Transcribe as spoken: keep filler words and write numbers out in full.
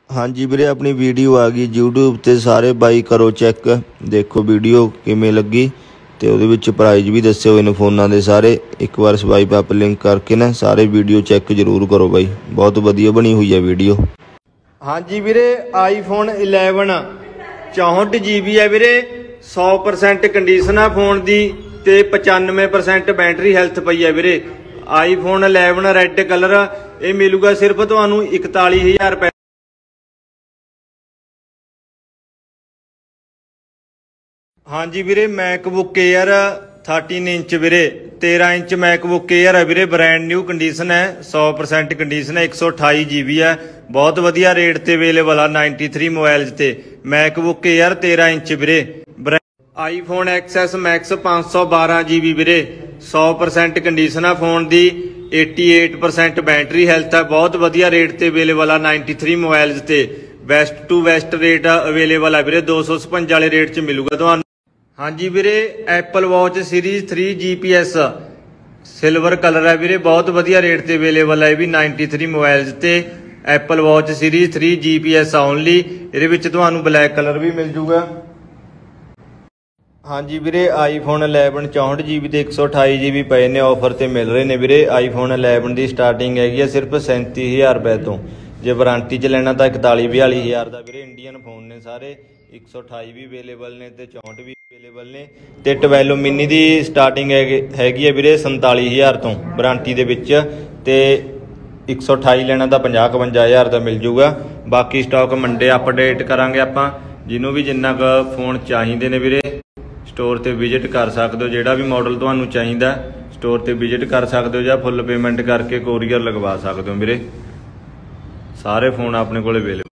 हाँ जी वीरे, अपनी वीडियो आ गई यूट्यूब ते सारे बाई करो चैक, देखो वीडियो किमें लगी तो वो प्राइज भी दसे हुए ने फोना के सारे। एक बार स्वाइप अप लिंक करके ना सारे वीडियो चैक जरूर करो बाई, बहुत वधिया बनी हुई है वीडियो। हाँ जी वीरे, आईफोन इलेवन चौंठ जी बी है वीरे, सौ परसेंट कंडीशन है फोन की ते पचानवे परसेंट बैटरी हैल्थ पई है वीरे। आईफोन इलेवन रैड कलर ये मिलूगा सिर्फ तुहानू इकताली हज़ार रुपए। हाँ जी वीरे, मैकबुक एयर थर्टीन इंच वीरे, तेरह इंच मैकबुक एयर है वीरे, ब्रांड न्यू कंडीशन है, सौ परसेंट कंडीशन है, एक सौ अठाई जी बी है, बहुत वधिया रेट ते अवेलेबल है नाइनटी थ्री मोबाइल ते। मैकबुक एयर तेरह इंच वीरे। आईफोन एक्सएस मैक्स पाँच सौ बारह जी बी वीरे, सौ परसेंट कंडीशन है फोन की, अठासी परसेंट बैटरी हैल्थ है, बहुत वधिया रेट ते अवेलेबल है नाइनटी थ्री मोबाइल ते। Best to best rate available है वीरे, दो सौ छपंजा वाले रेट च मिलूगा तुहानू। हाँ जी वीरे, Apple Watch series three G P S silver colour है वीरे, बहुत वधिया रेट ते अवेलेबल है भी नाइनटी थ्री मोबाइल ते। Apple Watch series three G P S only, ये तुहानू ब्लैक कलर भी मिल जूगा। हाँ जी वीरे, आईफोन इलेवन चौंठ जी बी ते एक सौ अठाई जी बी पे ने ऑफर ते मिल रहे हैं वीरे। आईफोन इलेवन की स्टार्टिंग हैगी सिर्फ सैंती हज़ार रुपए तो, जे वारंटी च लेना तो इकताली बयाली हज़ार का वीरे। इंडियन फोन ने सारे, एक सौ अठाई भी अवेलेबल ने ते चौंठ भी अवेलेबल ने ते ट्वेल्व मिनी की स्टार्टिंग हैगी है वीरे संताली हज़ार तो वारंटी दे विच, ते एक सौ अठाई लेना तो पंजाह कवंजा हज़ार का मिल जूगा। बाकी स्टॉक मंडे अपडेट करांगे आपां, जिन्हों भी जिन्ना क फोन चाहिए ने वीरे स्टोर ते विजिट कर सकते हो, जेड़ा भी मॉडल तुहानू चाहिदा स्टोर ते विजिट कर सकते हो, या फुल पेमेंट करके कोरीयर लगवा सकते हो वीरे। सारे फोन अपने कोल अवेलेबल।